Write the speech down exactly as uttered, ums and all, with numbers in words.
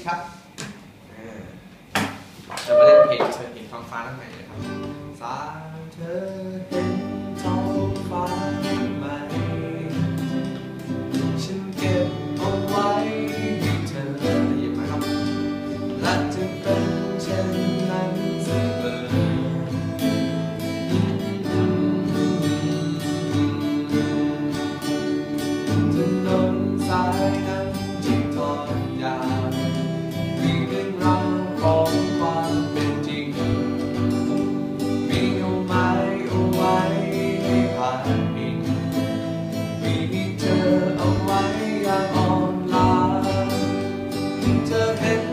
ครับจะมาเล่นเพลงเธอเห็นท้องฟ้าทั้งไหนนะครับสาเธอเห็นท้องฟ้าไหมฉันเก็บเอาไว้ให้เธอได้ยินไหมครับและจะเป็นเช่นนั้นเสมอถนนสายนั้นที่ทอดยาวมีเรื่องราวของความเป็นจริงมีเอาไม้เอาไว้ให้ผ่านดินมีให้เธอเอาไว้อย่างอ่อนล้าเธอเห็น